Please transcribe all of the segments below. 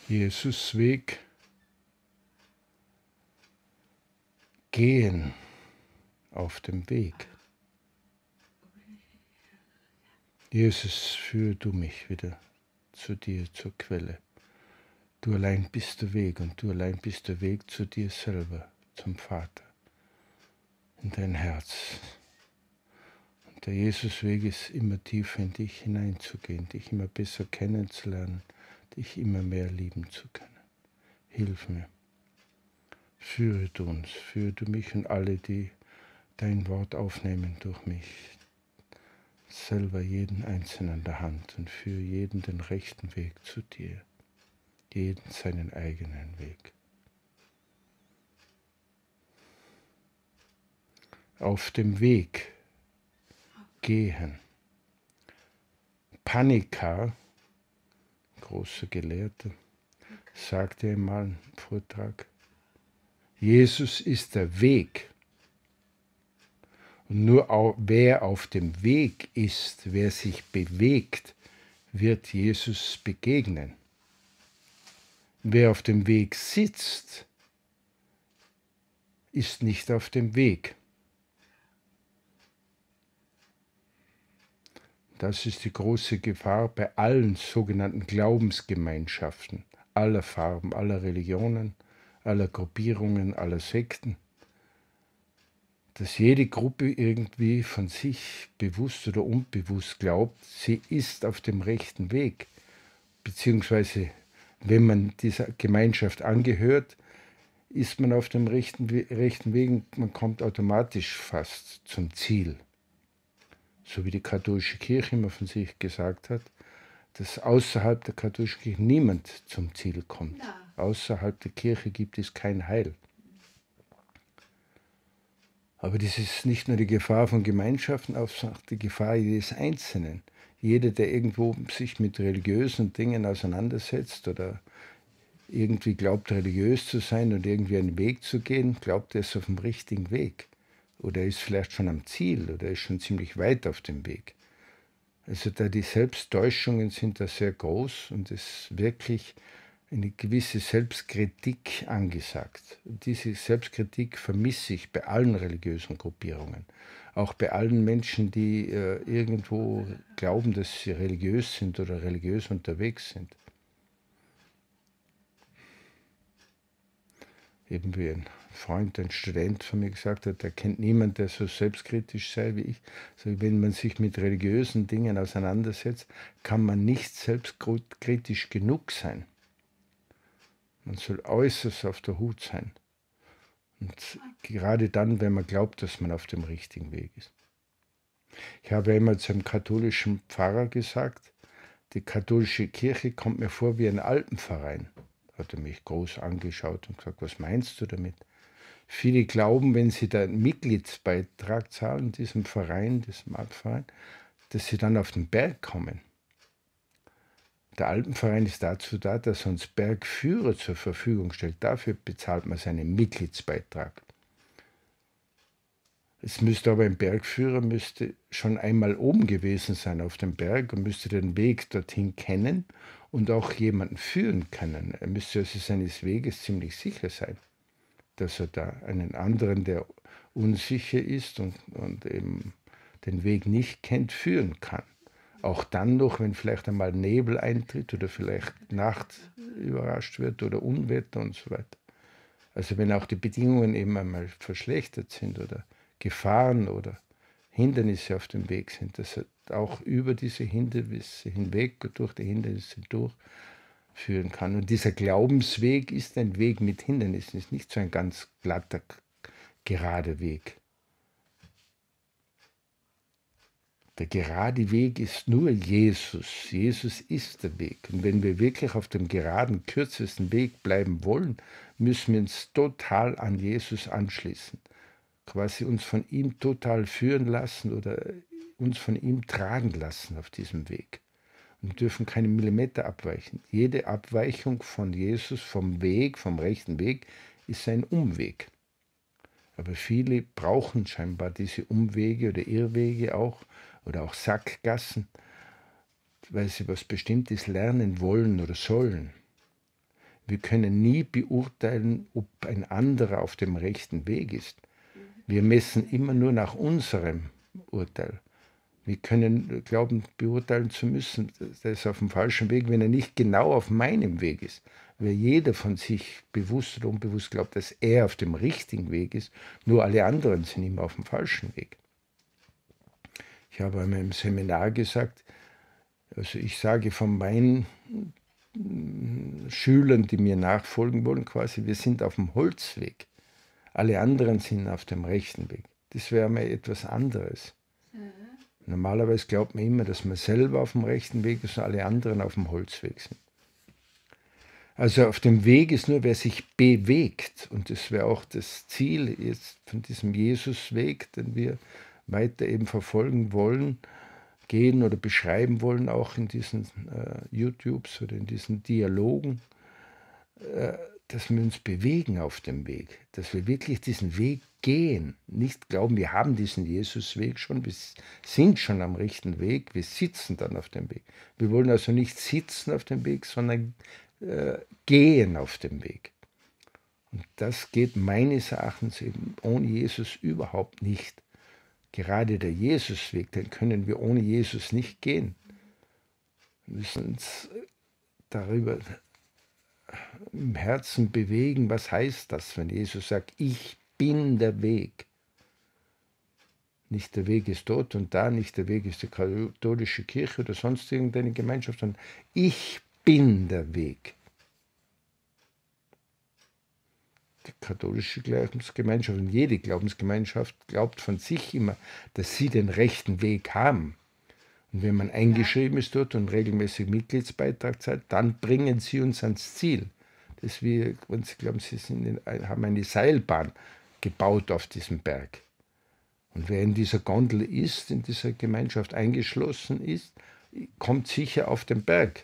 Jesus Weg gehen auf dem Weg. Jesus, führe du mich wieder zu dir, zur Quelle. Du allein bist der Weg und du allein bist der Weg zu dir selber, zum Vater, in dein Herz. Und der Jesusweg ist immer tiefer in dich hineinzugehen, dich immer besser kennenzulernen, dich immer mehr lieben zu können. Hilf mir. Führe du uns, führe du mich und alle, die dein Wort aufnehmen durch mich. Selber jeden Einzelnen an der Hand und führe jeden den rechten Weg zu dir. Jeden seinen eigenen Weg. Auf dem Weg gehen. Panika, großer Gelehrter, sagte einmal im Vortrag, Jesus ist der Weg. Und nur wer auf dem Weg ist, wer sich bewegt, wird Jesus begegnen. Wer auf dem Weg sitzt, ist nicht auf dem Weg. Das ist die große Gefahr bei allen sogenannten Glaubensgemeinschaften, aller Farben, aller Religionen, aller Gruppierungen, aller Sekten, dass jede Gruppe irgendwie von sich bewusst oder unbewusst glaubt, sie ist auf dem rechten Weg, beziehungsweise wenn man dieser Gemeinschaft angehört, ist man auf dem rechten Weg und man kommt automatisch fast zum Ziel. So wie die katholische Kirche immer von sich gesagt hat, dass außerhalb der katholischen Kirche niemand zum Ziel kommt. Ja. Außerhalb der Kirche gibt es kein Heil. Aber das ist nicht nur die Gefahr von Gemeinschaften, auch die Gefahr jedes Einzelnen. Jeder, der irgendwo sich mit religiösen Dingen auseinandersetzt oder irgendwie glaubt, religiös zu sein und irgendwie einen Weg zu gehen, glaubt, er ist auf dem richtigen Weg. Oder er ist vielleicht schon am Ziel oder er ist schon ziemlich weit auf dem Weg. Also da die Selbsttäuschungen sind da sehr groß und es ist wirklich eine gewisse Selbstkritik angesagt. Diese Selbstkritik vermisse ich bei allen religiösen Gruppierungen. Auch bei allen Menschen, die irgendwo glauben, dass sie religiös sind oder religiös unterwegs sind. Eben wie ein Freund, ein Student von mir gesagt hat, er kennt niemanden, der so selbstkritisch sei wie ich. Also wenn man sich mit religiösen Dingen auseinandersetzt, kann man nicht selbstkritisch genug sein. Man soll äußerst auf der Hut sein. Und gerade dann, wenn man glaubt, dass man auf dem richtigen Weg ist. Ich habe einmal zu einem katholischen Pfarrer gesagt, die katholische Kirche kommt mir vor wie ein Alpenverein. Da hat er mich groß angeschaut und gesagt, was meinst du damit? Viele glauben, wenn sie da einen Mitgliedsbeitrag zahlen, diesem Verein, diesem Alpenverein, dass sie dann auf den Berg kommen. Der Alpenverein ist dazu da, dass er uns Bergführer zur Verfügung stellt. Dafür bezahlt man seinen Mitgliedsbeitrag. Es müsste aber ein Bergführer müsste schon einmal oben gewesen sein auf dem Berg und müsste den Weg dorthin kennen und auch jemanden führen können. Er müsste also seines Weges ziemlich sicher sein, dass er da einen anderen, der unsicher ist und eben den Weg nicht kennt, führen kann. Auch dann noch, wenn vielleicht einmal Nebel eintritt oder vielleicht Nacht überrascht wird oder Unwetter und so weiter. Also wenn auch die Bedingungen eben einmal verschlechtert sind oder Gefahren oder Hindernisse auf dem Weg sind, dass er auch über diese Hindernisse hinweg, durch die Hindernisse durchführen kann. Und dieser Glaubensweg ist ein Weg mit Hindernissen, ist nicht so ein ganz glatter, gerader Weg. Der gerade Weg ist nur Jesus. Jesus ist der Weg. Und wenn wir wirklich auf dem geraden, kürzesten Weg bleiben wollen, müssen wir uns total an Jesus anschließen. Quasi uns von ihm total führen lassen oder uns von ihm tragen lassen auf diesem Weg. Und wir dürfen keinen Millimeter abweichen. Jede Abweichung von Jesus, vom Weg, vom rechten Weg, ist ein Umweg. Aber viele brauchen scheinbar diese Umwege oder Irrwege auch oder auch Sackgassen, weil sie was Bestimmtes lernen wollen oder sollen. Wir können nie beurteilen, ob ein anderer auf dem rechten Weg ist. Wir messen immer nur nach unserem Urteil. Wir können glauben, beurteilen zu müssen, der ist auf dem falschen Weg, wenn er nicht genau auf meinem Weg ist. Weil jeder von sich bewusst oder unbewusst glaubt, dass er auf dem richtigen Weg ist, nur alle anderen sind immer auf dem falschen Weg. Ich habe einmal im Seminar gesagt, also ich sage von meinen Schülern, die mir nachfolgen wollen, quasi, wir sind auf dem Holzweg. Alle anderen sind auf dem rechten Weg. Das wäre mal etwas anderes. Normalerweise glaubt man immer, dass man selber auf dem rechten Weg ist und alle anderen auf dem Holzweg sind. Also auf dem Weg ist nur, wer sich bewegt. Und das wäre auch das Ziel jetzt von diesem Jesusweg, den wir weiter eben verfolgen wollen, gehen oder beschreiben wollen, auch in diesen YouTubes oder in diesen Dialogen, dass wir uns bewegen auf dem Weg, dass wir wirklich diesen Weg gehen, nicht glauben, wir haben diesen Jesusweg schon, wir sind schon am richtigen Weg, wir sitzen dann auf dem Weg. Wir wollen also nicht sitzen auf dem Weg, sondern gehen auf dem Weg. Und das geht meines Erachtens eben ohne Jesus überhaupt nicht. Gerade der Jesusweg, den können wir ohne Jesus nicht gehen. Wir müssen uns darüber im Herzen bewegen, was heißt das, wenn Jesus sagt, ich bin der Weg. Nicht der Weg ist dort und da, nicht der Weg ist die katholische Kirche oder sonst irgendeine Gemeinschaft, sondern ich bin der Weg. Die katholische Glaubensgemeinschaft und jede Glaubensgemeinschaft glaubt von sich immer, dass sie den rechten Weg haben. Und wenn man eingeschrieben ist dort und regelmäßig Mitgliedsbeitrag zahlt, dann bringen sie uns ans Ziel. Das ist wie, wenn Sie glauben, Sie haben eine Seilbahn gebaut auf diesem Berg. Und wer in dieser Gondel ist, in dieser Gemeinschaft eingeschlossen ist, kommt sicher auf den Berg.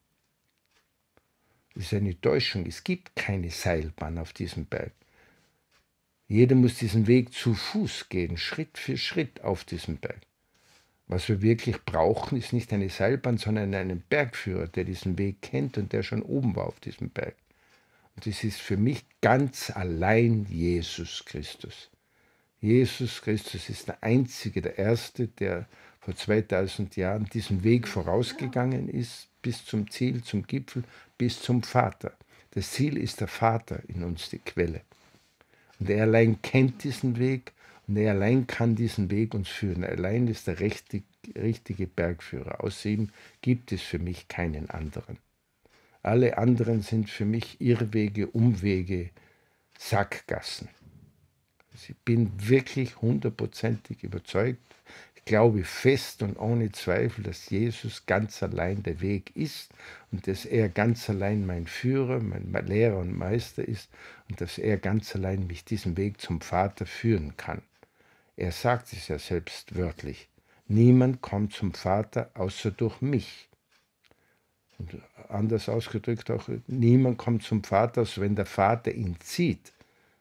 Das ist eine Täuschung. Es gibt keine Seilbahn auf diesem Berg. Jeder muss diesen Weg zu Fuß gehen, Schritt für Schritt auf diesem Berg. Was wir wirklich brauchen, ist nicht eine Seilbahn, sondern einen Bergführer, der diesen Weg kennt und der schon oben war auf diesem Berg. Und das ist für mich ganz allein Jesus Christus. Jesus Christus ist der Einzige, der Erste, der vor 2000 Jahren diesen Weg vorausgegangen ist, bis zum Ziel, zum Gipfel, bis zum Vater. Das Ziel ist der Vater in uns, die Quelle. Und er allein kennt diesen Weg und er allein kann diesen Weg uns führen. Er allein ist der richtige Bergführer. Außer ihm gibt es für mich keinen anderen. Alle anderen sind für mich Irrwege, Umwege, Sackgassen. Ich bin wirklich hundertprozentig überzeugt, ich glaube fest und ohne Zweifel, dass Jesus ganz allein der Weg ist und dass er ganz allein mein Führer, mein Lehrer und Meister ist und dass er ganz allein mich diesen Weg zum Vater führen kann. Er sagt es ja selbst wörtlich, niemand kommt zum Vater außer durch mich. Und anders ausgedrückt auch, niemand kommt zum Vater, als wenn der Vater ihn zieht.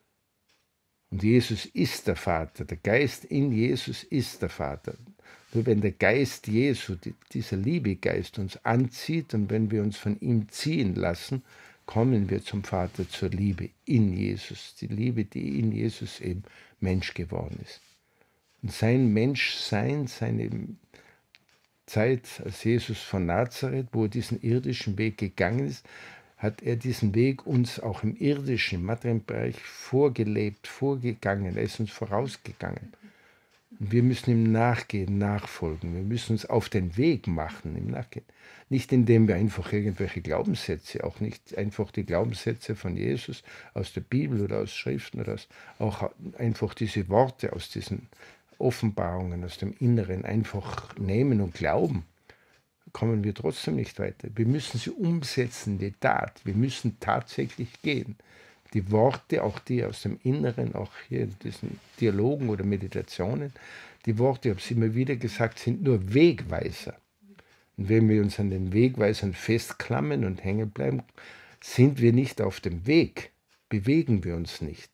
Und Jesus ist der Vater, der Geist in Jesus ist der Vater. Nur wenn der Geist Jesu, dieser Liebegeist uns anzieht und wenn wir uns von ihm ziehen lassen, kommen wir zum Vater zur Liebe in Jesus. Die Liebe, die in Jesus eben Mensch geworden ist. Und sein Menschsein, seine Zeit als Jesus von Nazareth, wo er diesen irdischen Weg gegangen ist, hat er diesen Weg uns auch im irdischen, im materiellen Bereich vorgelebt, vorgegangen. Er ist uns vorausgegangen. Und wir müssen ihm nachgehen, nachfolgen. Wir müssen uns auf den Weg machen im Nachgehen. Nicht indem wir einfach irgendwelche Glaubenssätze, auch nicht einfach die Glaubenssätze von Jesus aus der Bibel oder aus Schriften oder auch einfach diese Worte aus diesen Offenbarungen, aus dem Inneren einfach nehmen und glauben. Kommen wir trotzdem nicht weiter. Wir müssen sie umsetzen, die Tat. Wir müssen tatsächlich gehen. Die Worte, auch die aus dem Inneren, auch hier in diesen Dialogen oder Meditationen, die Worte, ich habe es immer wieder gesagt, sind nur Wegweiser. Und wenn wir uns an den Wegweisern festklammern und hängen bleiben, sind wir nicht auf dem Weg, bewegen wir uns nicht.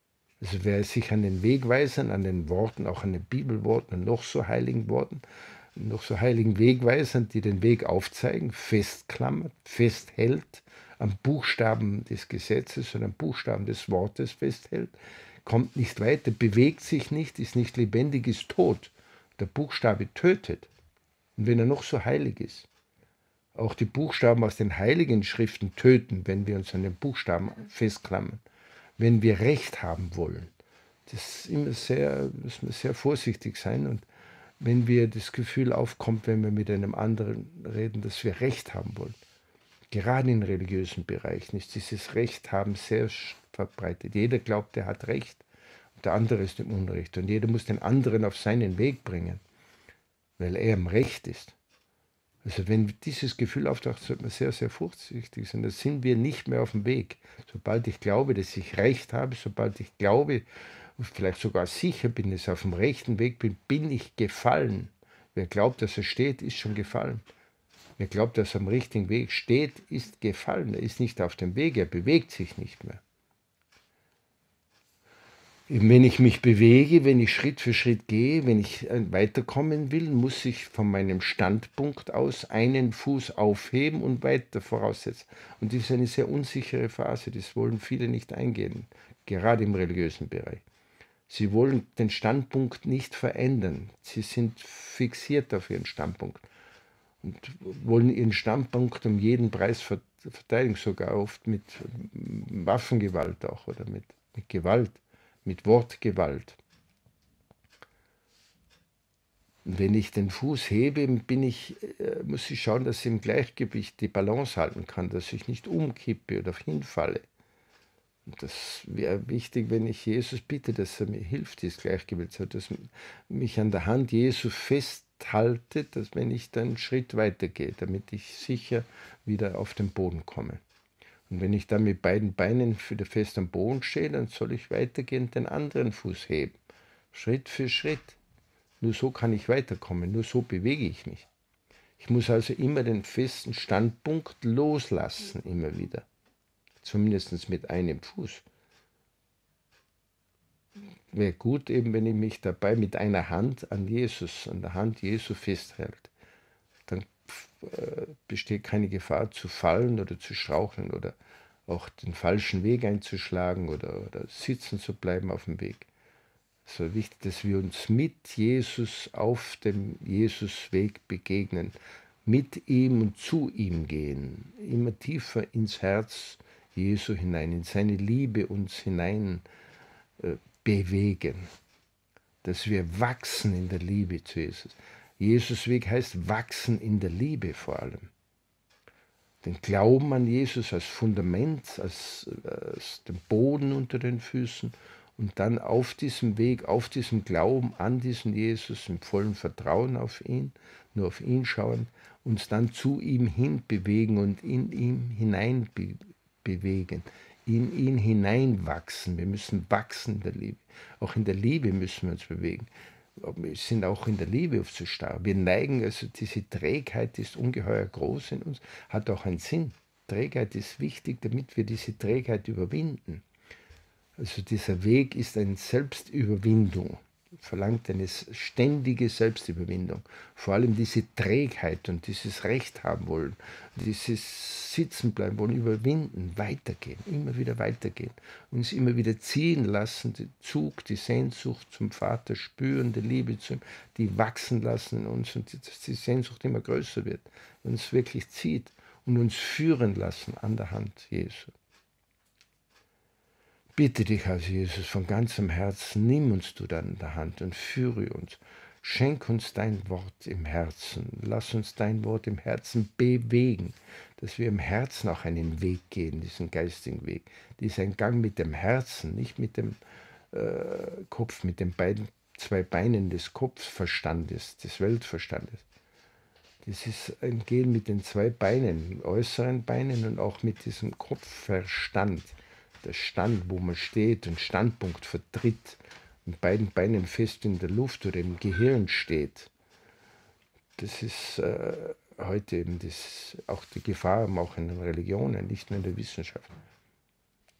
Also wer sich an den Wegweisern, an den Worten, auch an den Bibelworten und noch so heiligen Worten noch so heiligen Wegweisern, die den Weg aufzeigen, festklammert, festhält, am Buchstaben des Gesetzes oder am Buchstaben des Wortes festhält, kommt nicht weiter, bewegt sich nicht, ist nicht lebendig, ist tot. Der Buchstabe tötet. Und wenn er noch so heilig ist, auch die Buchstaben aus den heiligen Schriften töten, wenn wir uns an den Buchstaben festklammern, wenn wir Recht haben wollen. Das ist immer müssen wir sehr vorsichtig sein. Und wenn wir das Gefühl aufkommt, wenn wir mit einem anderen reden, dass wir Recht haben wollen, gerade in religiösen Bereichen ist dieses Recht haben sehr verbreitet. Jeder glaubt, er hat Recht und der andere ist im Unrecht. Und jeder muss den anderen auf seinen Weg bringen, weil er im Recht ist. Also wenn dieses Gefühl auftaucht, sollte man sehr, sehr vorsichtig sein. Da sind wir nicht mehr auf dem Weg. Sobald ich glaube, dass ich Recht habe, sobald ich glaube und vielleicht sogar sicher bin, dass ich auf dem rechten Weg bin, bin ich gefallen. Wer glaubt, dass er steht, ist schon gefallen. Wer glaubt, dass er am richtigen Weg steht, ist gefallen. Er ist nicht auf dem Weg, er bewegt sich nicht mehr. Wenn ich mich bewege, wenn ich Schritt für Schritt gehe, wenn ich weiterkommen will, muss ich von meinem Standpunkt aus einen Fuß aufheben und weiter voraussetzen. Und das ist eine sehr unsichere Phase, das wollen viele nicht eingehen, gerade im religiösen Bereich. Sie wollen den Standpunkt nicht verändern. Sie sind fixiert auf ihren Standpunkt und wollen ihren Standpunkt um jeden Preis verteidigen, sogar oft mit Waffengewalt auch oder mit Gewalt. Mit Wortgewalt. Und wenn ich den Fuß hebe, muss ich schauen, dass ich im Gleichgewicht die Balance halten kann, dass ich nicht umkippe oder hinfalle. Und das wäre wichtig, wenn ich Jesus bitte, dass er mir hilft, dieses Gleichgewicht zu halten, dass mich an der Hand Jesu festhalte, dass wenn ich dann einen Schritt weitergehe, damit ich sicher wieder auf den Boden komme. Und wenn ich dann mit beiden Beinen wieder fest am Boden stehe, dann soll ich weitergehend den anderen Fuß heben. Schritt für Schritt. Nur so kann ich weiterkommen, nur so bewege ich mich. Ich muss also immer den festen Standpunkt loslassen, immer wieder. Zumindest mit einem Fuß. Wäre gut eben, wenn ich mich dabei mit einer Hand an der Hand Jesu festhält. Dann besteht keine Gefahr zu fallen oder zu straucheln oder auch den falschen Weg einzuschlagen oder sitzen zu bleiben auf dem Weg. Es ist wichtig, dass wir uns mit Jesus auf dem Jesusweg begegnen, mit ihm und zu ihm gehen, immer tiefer ins Herz Jesu hinein, in seine Liebe uns hinein bewegen, dass wir wachsen in der Liebe zu Jesus. Jesusweg heißt wachsen in der Liebe vor allem. Den Glauben an Jesus als Fundament, als den Boden unter den Füßen und dann auf diesem Weg, auf diesem Glauben an diesen Jesus, im vollen Vertrauen auf ihn, nur auf ihn schauen, uns dann zu ihm hin bewegen und in ihm hinein bewegen, in ihn hineinwachsen. Wir müssen wachsen in der Liebe. Auch in der Liebe müssen wir uns bewegen. Wir sind auch in der Liebe oft zu starr. Wir neigen, also diese Trägheit ist ungeheuer groß in uns, hat auch einen Sinn. Trägheit ist wichtig, damit wir diese Trägheit überwinden. Also dieser Weg ist eine Selbstüberwindung, verlangt eine ständige Selbstüberwindung. Vor allem diese Trägheit und dieses Recht haben wollen, dieses Sitzen bleiben wollen, überwinden, weitergehen, immer wieder weitergehen, uns immer wieder ziehen lassen, den Zug, die Sehnsucht zum Vater spüren, die Liebe zu ihm, die wachsen lassen in uns und dass die Sehnsucht immer größer wird, uns wirklich zieht und uns führen lassen an der Hand Jesu. Bitte dich, also Jesus, von ganzem Herzen, nimm uns du dann in der Hand und führe uns. Schenk uns dein Wort im Herzen. Lass uns dein Wort im Herzen bewegen, dass wir im Herzen auch einen Weg gehen, diesen geistigen Weg. Dies ist ein Gang mit dem Herzen, nicht mit dem Kopf, mit den zwei Beinen des Kopfverstandes, des Weltverstandes. Das ist ein Gehen mit den zwei Beinen, äußeren Beinen und auch mit diesem Kopfverstand. Der Stand, wo man steht, einen Standpunkt vertritt, mit beiden Beinen fest in der Luft oder im Gehirn steht. Das ist heute eben auch die Gefahr, auch in den Religionen, nicht nur in der Wissenschaft.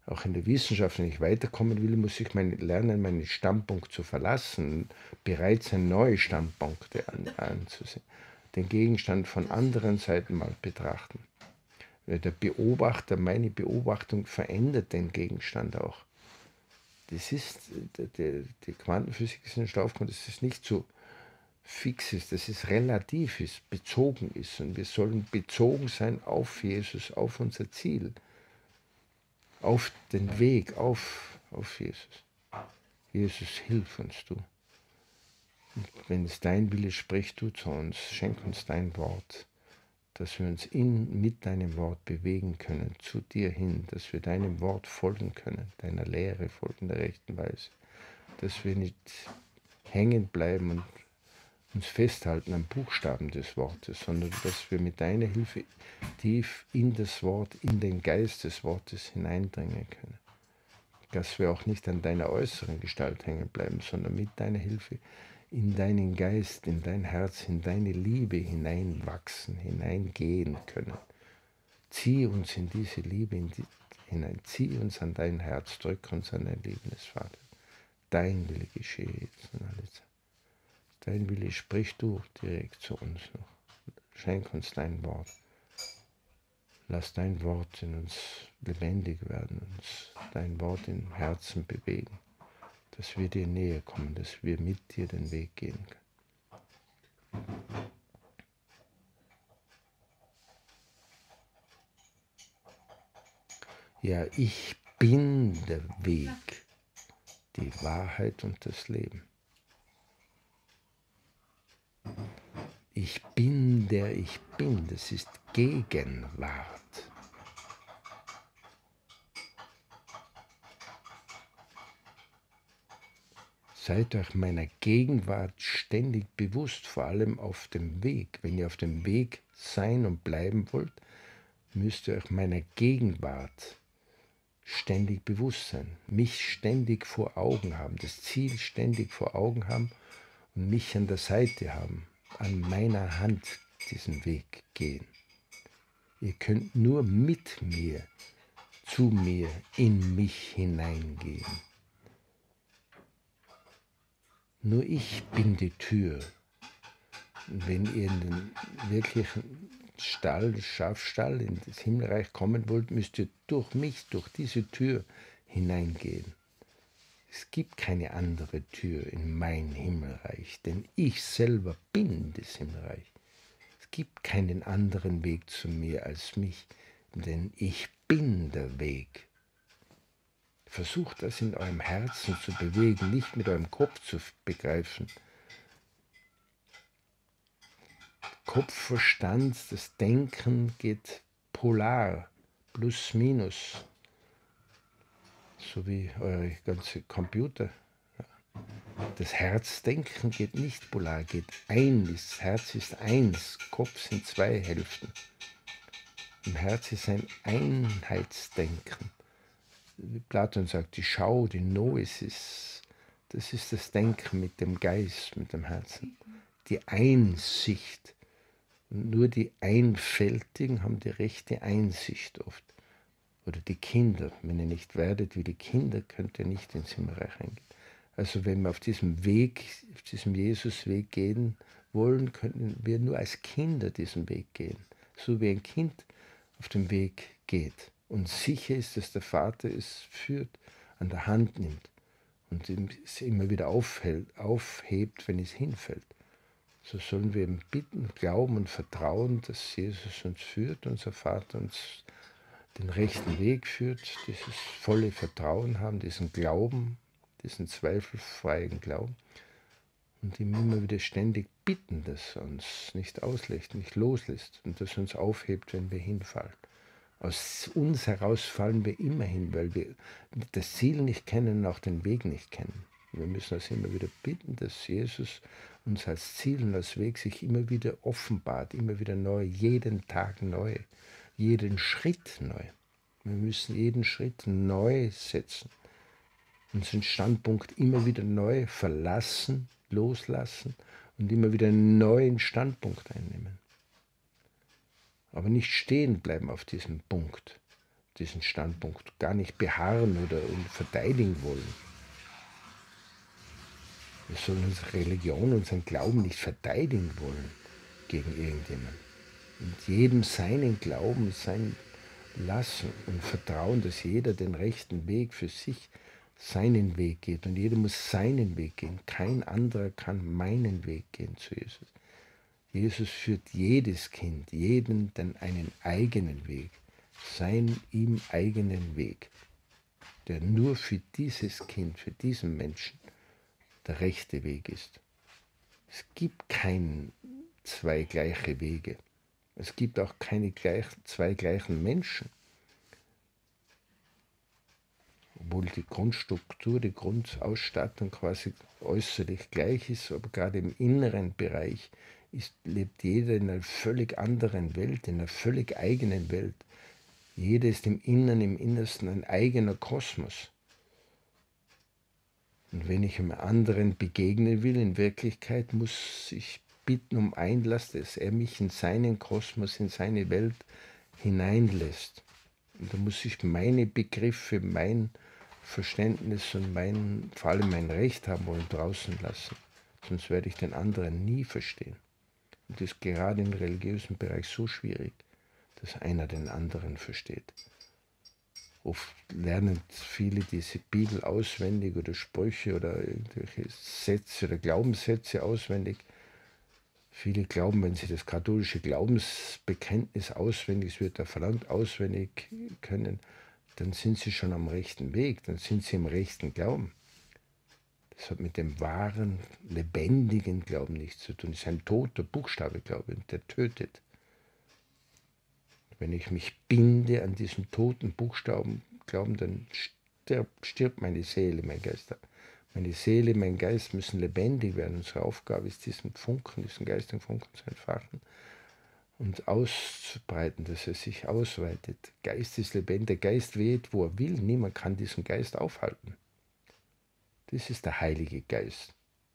Auch in der Wissenschaft, wenn ich weiterkommen will, muss ich lernen, meinen Standpunkt zu verlassen, bereit sein, neue Standpunkte anzusehen, den Gegenstand von anderen Seiten mal betrachten. Der Beobachter, meine Beobachtung verändert den Gegenstand auch. Das ist, die Quantenphysik ist ein Stoffgrund, das ist nicht so fix ist, dass es relativ ist, bezogen ist. Und wir sollen bezogen sein auf Jesus, auf unser Ziel, auf den Weg, auf Jesus. Jesus, hilf uns, du. Und wenn es dein Wille, sprich du zu uns, schenk uns dein Wort, dass wir uns mit deinem Wort bewegen können, zu dir hin, dass wir deinem Wort folgen können, deiner Lehre folgen, der rechten Weise, dass wir nicht hängen bleiben und uns festhalten am Buchstaben des Wortes, sondern dass wir mit deiner Hilfe tief in das Wort, in den Geist des Wortes hineindringen können. Dass wir auch nicht an deiner äußeren Gestalt hängen bleiben, sondern mit deiner Hilfe in deinen Geist, in dein Herz, in deine Liebe hineinwachsen, hineingehen können. Zieh uns in diese Liebe hinein, zieh uns an dein Herz, drück uns an dein liebendes Vater. Dein Wille geschehe jetzt und alle Zeit. Dein Wille, sprich du direkt zu uns noch. Schenk uns dein Wort. Lass dein Wort in uns lebendig werden, uns dein Wort im Herzen bewegen, dass wir dir näher kommen, dass wir mit dir den Weg gehen können. Ja, ich bin der Weg, die Wahrheit und das Leben. Ich bin, der ich bin, das ist Gegenwart. Seid euch meiner Gegenwart ständig bewusst, vor allem auf dem Weg. Wenn ihr auf dem Weg sein und bleiben wollt, müsst ihr euch meiner Gegenwart ständig bewusst sein, mich ständig vor Augen haben, das Ziel ständig vor Augen haben und mich an der Seite haben, an meiner Hand diesen Weg gehen. Ihr könnt nur mit mir, zu mir, in mich hineingehen. Nur ich bin die Tür. Und wenn ihr in den wirklichen Stall, Schafstall, in das Himmelreich kommen wollt, müsst ihr durch mich, durch diese Tür hineingehen. Es gibt keine andere Tür in mein Himmelreich, denn ich selber bin das Himmelreich. Es gibt keinen anderen Weg zu mir als mich, denn ich bin der Weg. Versucht das in eurem Herzen zu bewegen, nicht mit eurem Kopf zu begreifen. Kopfverstand, das Denken geht polar, plus minus, so wie eure ganze Computer. Das Herzdenken geht nicht polar, geht ein, das Herz ist eins, Kopf sind zwei Hälften. Im Herz ist ein Einheitsdenken. Wie Platon sagt, die Schau, die Noesis, das ist das Denken mit dem Geist, mit dem Herzen. Die Einsicht. Und nur die Einfältigen haben die rechte Einsicht oft. Oder die Kinder. Wenn ihr nicht werdet wie die Kinder, könnt ihr nicht ins Himmelreich eingehen. Also wenn wir auf diesem Weg, auf diesem Jesusweg gehen wollen, können wir nur als Kinder diesen Weg gehen. So wie ein Kind auf dem Weg geht und sicher ist, dass der Vater es führt, an der Hand nimmt und es immer wieder aufhebt, wenn es hinfällt. So sollen wir ihm bitten, glauben und vertrauen, dass Jesus uns führt, unser Vater uns den rechten Weg führt, dieses volle Vertrauen haben, diesen Glauben, diesen zweifelfreien Glauben und ihm immer wieder ständig bitten, dass er uns nicht auslässt, nicht loslässt und dass er uns aufhebt, wenn wir hinfallen. Aus uns heraus fallen wir immer hin, weil wir das Ziel nicht kennen und auch den Weg nicht kennen. Wir müssen uns immer wieder bitten, dass Jesus uns als Ziel und als Weg sich immer wieder offenbart, immer wieder neu, jeden Tag neu, jeden Schritt neu. Wir müssen jeden Schritt neu setzen, unseren Standpunkt immer wieder neu verlassen, loslassen und immer wieder einen neuen Standpunkt einnehmen. Aber nicht stehen bleiben auf diesem Punkt, diesen Standpunkt gar nicht beharren oder verteidigen wollen. Wir sollen unsere Religion, unseren Glauben nicht verteidigen wollen gegen irgendjemanden. Und jedem seinen Glauben sein lassen und vertrauen, dass jeder den rechten Weg für sich, seinen Weg geht. Und jeder muss seinen Weg gehen. Kein anderer kann meinen Weg gehen zu Jesus. Jesus führt jedes Kind, jeden einen eigenen Weg, seinen ihm eigenen Weg, der nur für dieses Kind, für diesen Menschen der rechte Weg ist. Es gibt keine zwei gleiche Wege. Es gibt auch keine zwei gleichen Menschen. Obwohl die Grundstruktur, die Grundausstattung quasi äußerlich gleich ist, aber gerade im inneren Bereich lebt jeder in einer völlig anderen Welt, in einer völlig eigenen Welt. Jeder ist im Inneren, im Innersten ein eigener Kosmos. Und wenn ich einem anderen begegnen will, in Wirklichkeit muss ich bitten um Einlass, dass er mich in seinen Kosmos, in seine Welt hineinlässt. Und da muss ich meine Begriffe, mein Verständnis und vor allem mein Recht haben wollen draußen lassen. Sonst werde ich den anderen nie verstehen. Und das ist gerade im religiösen Bereich so schwierig, dass einer den anderen versteht. Oft lernen viele diese Bibel auswendig oder Sprüche oder irgendwelche Sätze oder Glaubenssätze auswendig. Viele glauben, wenn sie das katholische Glaubensbekenntnis auswendig, es wird da verlangt, auswendig können, dann sind sie schon am rechten Weg, dann sind sie im rechten Glauben. Das hat mit dem wahren, lebendigen Glauben nichts zu tun. Das ist ein toter Buchstabe, Glaube, und der tötet. Wenn ich mich binde an diesen toten Buchstaben Glauben, dann stirbt meine Seele, mein Geist. Meine Seele, mein Geist müssen lebendig werden. Unsere Aufgabe ist, diesen Funken, diesen geistigen Funken zu entfachen und auszubreiten, dass er sich ausweitet. Geist ist lebendig, der Geist weht, wo er will. Niemand kann diesen Geist aufhalten. Das ist der Heilige Geist.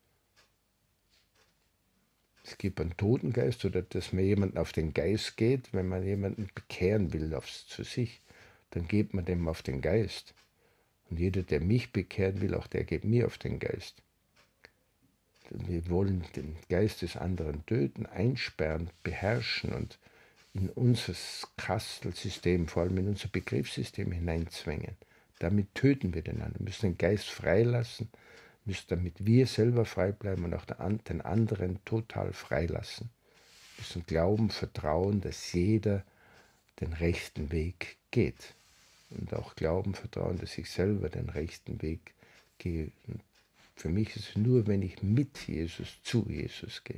Es gibt einen Totengeist oder dass man jemanden auf den Geist geht, wenn man jemanden bekehren will zu sich, dann geht man dem auf den Geist. Und jeder, der mich bekehren will, auch der geht mir auf den Geist. Wir wollen den Geist des anderen töten, einsperren, beherrschen und in unser Kastelsystem, vor allem in unser Begriffssystem hineinzwängen. Damit töten wir den anderen. Wir müssen den Geist freilassen, müssen damit wir selber frei bleiben und auch den anderen total freilassen. Wir müssen glauben, vertrauen, dass jeder den rechten Weg geht. Und auch glauben, vertrauen, dass ich selber den rechten Weg gehe. Und für mich ist es nur, wenn ich mit Jesus zu Jesus gehe.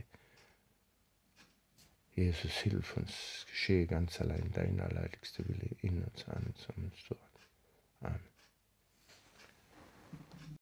Jesus, hilf uns, geschehe ganz allein dein allerheiligster Wille in uns an und zu uns.